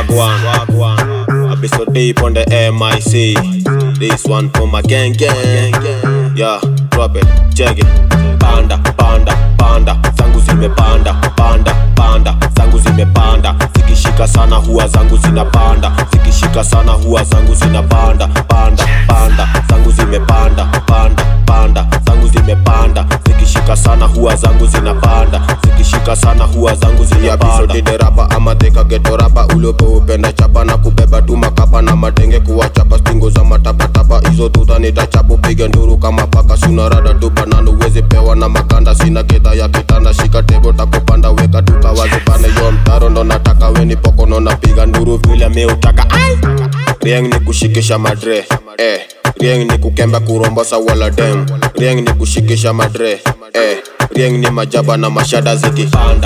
Wagwan. I be so deep on the MIC. This one for my gang. Yeah, drop it, check it. Panda, zangu zimepanda. Panda, zangu zimepanda. Zikishika sana huwa zangu zinapanda. Zikishika sana huwa zangu zinapanda. Panda, zangu zimepanda. Panda, zangu zimepanda. Zikishika sana huwa zangu zinapanda. Zikishika sana huwa zangu zinapanda. Episode de rapa ama teka geto rapa. Ulopo upenda chapa na kubeba tu makapa na madenge kuwa chapa. Stingo za matapa hizo tuta nitachapo. Piga nduru kama paka suna rada tupa na nuwezi pewa na makanda. Sina keta ya kitanda shika tebo takupanda weka tuka wazipane. Yo mtaro ndo nataka weni poko ndo napiga nduru vile meutaka. Rieng ni kushikisha madre Rieng ni kukemba kurombosa wala dem. Rieng ni kushikisha madre Rieng ni majaba na mashada ziki Panda,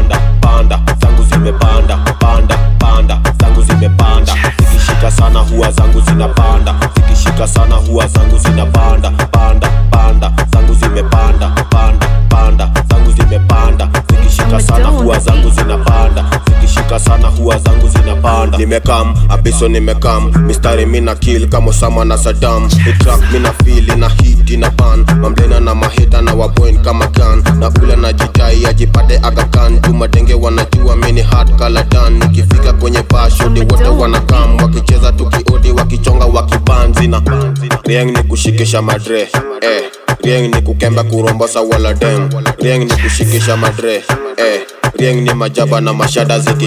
zangu zimepanda. Panda, zangu zimepanda. Zikishika sana huwa zangu zinapanda. Zikishika sana huwa zangu zinapanda. Panda, zangu zimepanda. Panda, zangu zimepanda. Zikishika sana huwa zangu zinapanda. Zikishika sana huwa zangu zinapanda. Nimekam, abiso nimekam. Mistari mina kill kama Osama na Saddam. Track mina feel ina hit ina pan. Mamblena na mahita na wapoint kama gun. Na ula na jitai ajipate agakan. Tumadenge wanajua mini hard color done. Nikifika kwenye bar shodi wote wanakam. Wakicheza tukiodi wakichonga wakibanzina. Rieng ni kushikisha madre Rieng ni kukemba kurombosa wala dem. Rieng ni kushikisha madre Rieng ni majaba na mashada ziki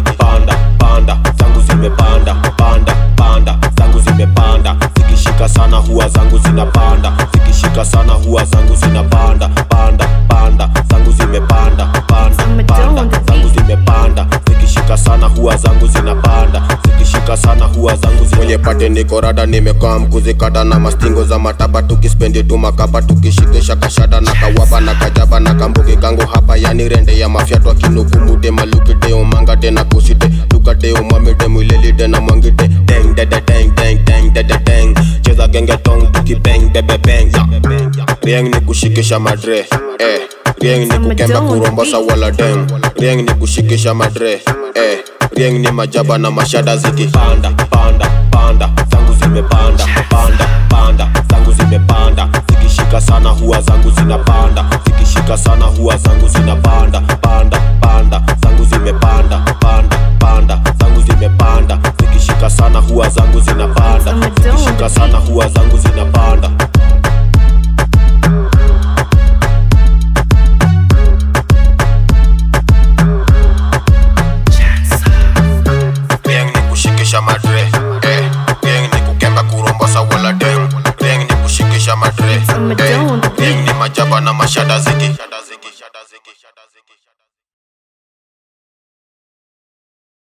Panda, zangu zimepanda. Panda, zangu zimepanda. Zikishika sana huwa zangu zinapanda. Zikishika sana huwa zangu zinapanda. Panda, zangu zimepanda. Panda, zangu zimepanda. Zikishika sana huwa zangu zinapanda. Zikishika sana huwa zangu zinapanda. Mwenye pate niko rada nimekam kuzikata na mastingo za mataba. Tukispendi tu makapa tukishikisha kashada na kawaba na kajaba na kambuki kangu hapa. Yani rende ya mafia twa kinukumude malukide umangade na kuside. Tukade umamide mwilelide na mwangide. Deng deng cheza genge tong tuki bang bebe bang. Rieng ni kushikisha madre Rieng ni kukemba kurombosa wala dem. Rieng ni kushikisha madre Rieng ni majaba na mashada ziki Panda, zangu zimepanda. Panda, zangu zimepanda. Zikishika sana huwa zangu zinapanda. Zikishika sana huwa zangu zinapanda. Panda, zangu zimepanda. Panda, zangu zimepanda. Zikishika sana huwa zangu zinapanda. Zikishika sana huwa zangu zinapanda. Rieng ni kushikisha madre Rieng ni kukemba kurombosa wala dem. Rieng ni kushikisha madre Rieng ni majaba na mashada ziki